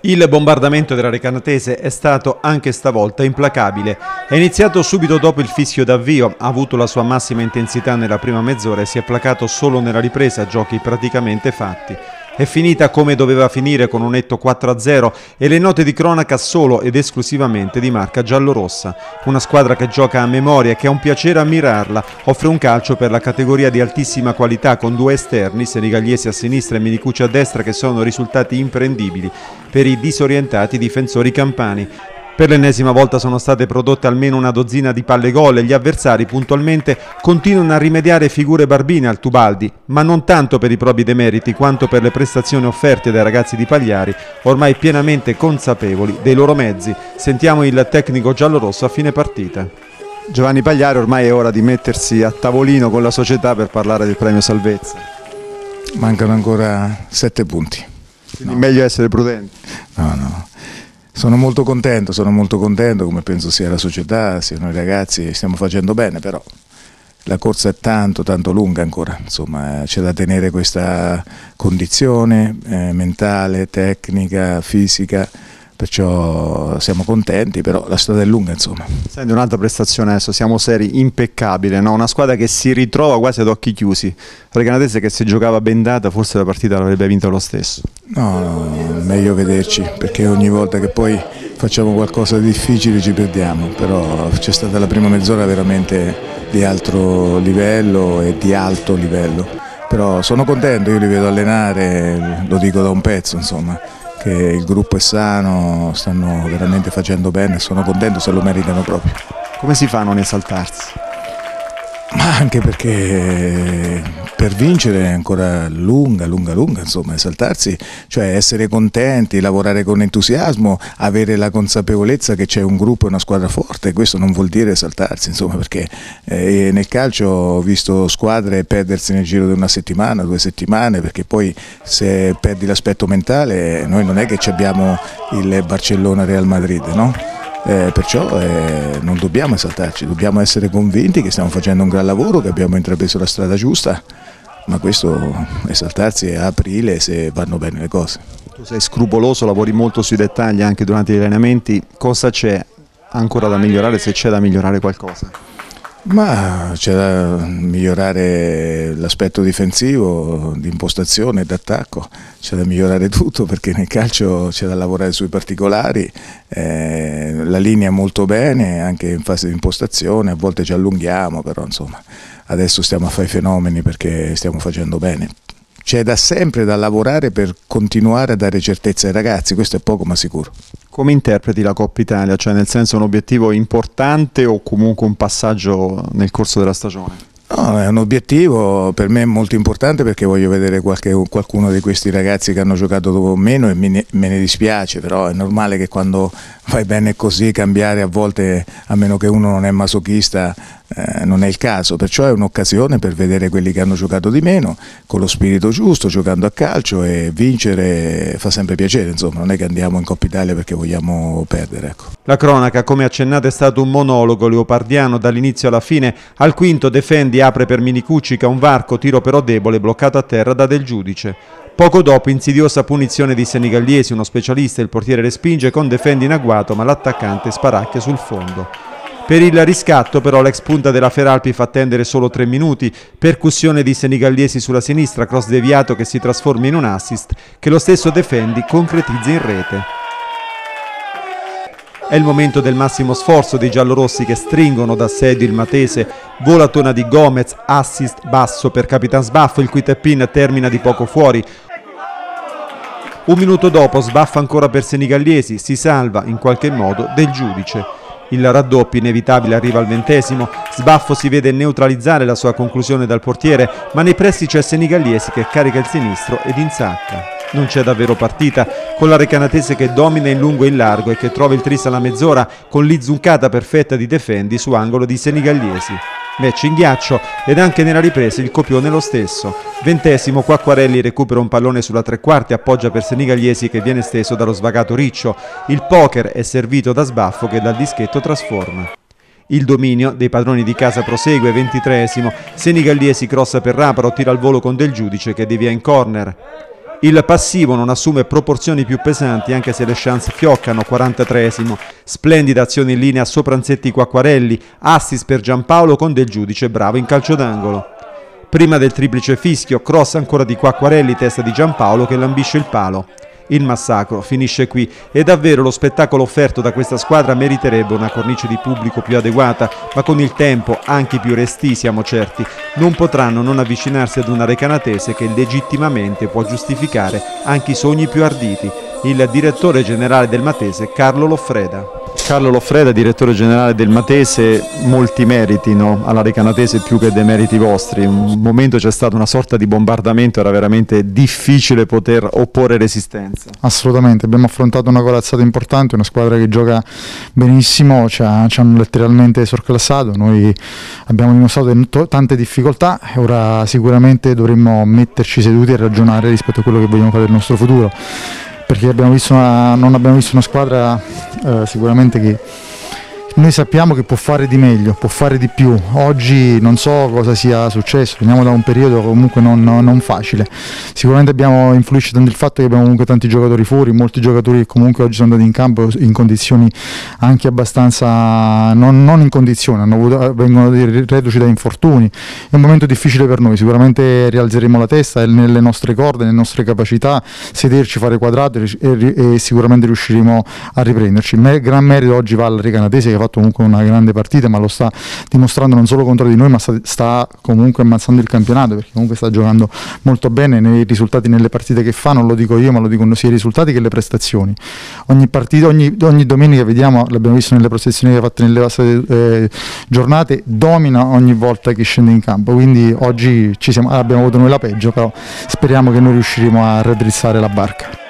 Il bombardamento della Recanatese è stato anche stavolta implacabile. È iniziato subito dopo il fischio d'avvio, ha avuto la sua massima intensità nella prima mezz'ora e si è placato solo nella ripresa, giochi praticamente fatti. È finita come doveva finire, con un netto 4-0 e le note di cronaca solo ed esclusivamente di marca giallorossa. Una squadra che gioca a memoria e che è un piacere ammirarla, offre un calcio per la categoria di altissima qualità con due esterni, Senigalliesi a sinistra e Minicucci a destra, che sono risultati imprendibili per i disorientati difensori campani. Per l'ennesima volta sono state prodotte almeno una dozzina di palle gol e gli avversari puntualmente continuano a rimediare figure barbine al Tubaldi, ma non tanto per i propri demeriti quanto per le prestazioni offerte dai ragazzi di Pagliari, ormai pienamente consapevoli dei loro mezzi. Sentiamo il tecnico giallorosso a fine partita. Giovanni Pagliari, ormai è ora di mettersi a tavolino con la società per parlare del premio salvezza. Mancano ancora 7 punti. Quindi meglio essere prudenti. No. Sono molto contento, come penso sia la società, siano i ragazzi, stiamo facendo bene, però la corsa è tanto lunga ancora, insomma c'è da tenere questa condizione mentale, tecnica, fisica, perciò siamo contenti, però la strada è lunga, insomma. Senti, un'altra prestazione adesso, siamo seri, impeccabile, no? Una squadra che si ritrova quasi ad occhi chiusi. Recanatese che se giocava bendata forse la partita l'avrebbe vinta lo stesso. No, meglio vederci, perché ogni volta che poi facciamo qualcosa di difficile ci perdiamo, però c'è stata la prima mezz'ora veramente di alto livello e di alto livello, però sono contento, io li vedo allenare, lo dico da un pezzo, insomma, che il gruppo è sano, stanno veramente facendo bene, sono contento, se lo meritano proprio. Come si fa a non esaltarsi? Ma anche perché per vincere è ancora lunga, insomma, esaltarsi, cioè essere contenti, lavorare con entusiasmo, avere la consapevolezza che c'è un gruppo e una squadra forte, questo non vuol dire esaltarsi, insomma, perché nel calcio ho visto squadre perdersi nel giro di una settimana, 2 settimane, perché poi se perdi l'aspetto mentale, noi non è che abbiamo il Barcellona-Real Madrid, no? Perciò non dobbiamo esaltarci, dobbiamo essere convinti che stiamo facendo un gran lavoro, che abbiamo intrapreso la strada giusta, ma questo esaltarsi è a aprile se vanno bene le cose. Tu sei scrupoloso, lavori molto sui dettagli anche durante gli allenamenti, cosa c'è ancora da migliorare, se c'è da migliorare qualcosa? Ma c'è da migliorare l'aspetto difensivo, di impostazione, d'attacco, c'è da migliorare tutto, perché nel calcio c'è da lavorare sui particolari, la linea molto bene, anche in fase di impostazione, a volte ci allunghiamo, però insomma adesso stiamo a fare i fenomeni perché stiamo facendo bene. C'è da sempre da lavorare per continuare a dare certezza ai ragazzi, questo è poco ma sicuro. Come interpreti la Coppa Italia? Cioè, nel senso, un obiettivo importante o comunque un passaggio nel corso della stagione? No, è un obiettivo per me molto importante, perché voglio vedere qualcuno di questi ragazzi che hanno giocato meno e me ne dispiace, però è normale che quando vai bene così cambiare a volte, a meno che uno non è masochista, non è il caso, perciò è un'occasione per vedere quelli che hanno giocato di meno con lo spirito giusto, giocando a calcio, e vincere fa sempre piacere, insomma, non è che andiamo in Coppa Italia perché vogliamo perdere, ecco. La cronaca, come accennato, è stato un monologo leopardiano dall'inizio alla fine. Al quinto Defendi apre per Minicucci, che ha un varco, tiro però debole, bloccato a terra da Del Giudice. Poco dopo insidiosa punizione di Senigalliesi, uno specialista, il portiere respinge con Defendi in agguato, ma l'attaccante sparacchia sul fondo. Per il riscatto però l'ex punta della Feralpi fa attendere solo 3 minuti, percussione di Senigalliesi sulla sinistra, cross deviato che si trasforma in un assist che lo stesso Defendi concretizza in rete. È il momento del massimo sforzo dei giallorossi, che stringono d'assedio il Matese, volatona di Gomez, assist basso per Capitan Sbaffo, il cui tap-in termina di poco fuori. Un minuto dopo sbaffa ancora per Senigalliesi, si salva in qualche modo Del Giudice. Il raddoppio inevitabile arriva al 20°, Sbaffo si vede neutralizzare la sua conclusione dal portiere, ma nei pressi c'è Senigalliesi che carica il sinistro ed insacca. Non c'è davvero partita, con la Recanatese che domina in lungo e in largo e che trova il tris alla mezz'ora con l'inzuncata perfetta di Defendi su angolo di Senigalliesi. Match in ghiaccio ed anche nella ripresa il copione lo stesso. 20°, Quacquarelli recupera un pallone sulla tre quarti, appoggia per Senigalliesi che viene steso dallo svagato Riccio. Il poker è servito da Sbaffo che dal dischetto trasforma. Il dominio dei padroni di casa prosegue. 23°, Senigalliesi crossa per Raparo, tira al volo con Del Giudice che devia in corner. Il passivo non assume proporzioni più pesanti anche se le chance fioccano, 43esimo. Splendida azione in linea Sopranzetti Quacquarelli, assist per Giampaolo con Del Giudice bravo in calcio d'angolo. Prima del triplice fischio, cross ancora di Quacquarelli, testa di Giampaolo che lambisce il palo. Il massacro finisce qui e davvero lo spettacolo offerto da questa squadra meriterebbe una cornice di pubblico più adeguata, ma con il tempo anche i più restii, siamo certi, non potranno non avvicinarsi ad una recanatese che legittimamente può giustificare anche i sogni più arditi. Il direttore generale del Matese, Carlo Loffreda. Carlo Loffreda, direttore generale del Matese, molti meriti, no? Alla recanatese più che dei meriti vostri. Un momento c'è stato una sorta di bombardamento, era veramente difficile poter opporre resistenza. Assolutamente, abbiamo affrontato una corazzata importante, una squadra che gioca benissimo, ci hanno letteralmente sorclassato, noi abbiamo dimostrato tante difficoltà e ora sicuramente dovremmo metterci seduti e ragionare rispetto a quello che vogliamo fare del nostro futuro, perché non abbiamo visto una squadra sicuramente che noi sappiamo che può fare di meglio, può fare di più. Oggi non so cosa sia successo, veniamo da un periodo comunque non facile. Sicuramente influisce tanto il fatto che abbiamo comunque tanti giocatori fuori, molti giocatori che comunque oggi sono andati in campo in condizioni anche abbastanza non in condizioni, vengono reduci da infortuni. È un momento difficile per noi, sicuramente rialzeremo la testa nelle nostre corde, nelle nostre capacità, sederci, fare quadrato e sicuramente riusciremo a riprenderci. Gran merito oggi va al recanatese che ha fatto comunque una grande partita, ma lo sta dimostrando non solo contro di noi, ma sta comunque ammazzando il campionato, perché comunque sta giocando molto bene nei risultati, nelle partite che fa, non lo dico io ma lo dicono sia i risultati che le prestazioni. Ogni partita, ogni domenica vediamo, l'abbiamo visto nelle prestazioni che ha fatto nelle passate giornate, domina ogni volta che scende in campo, quindi oggi abbiamo avuto noi la peggio, però speriamo che noi riusciremo a raddrizzare la barca.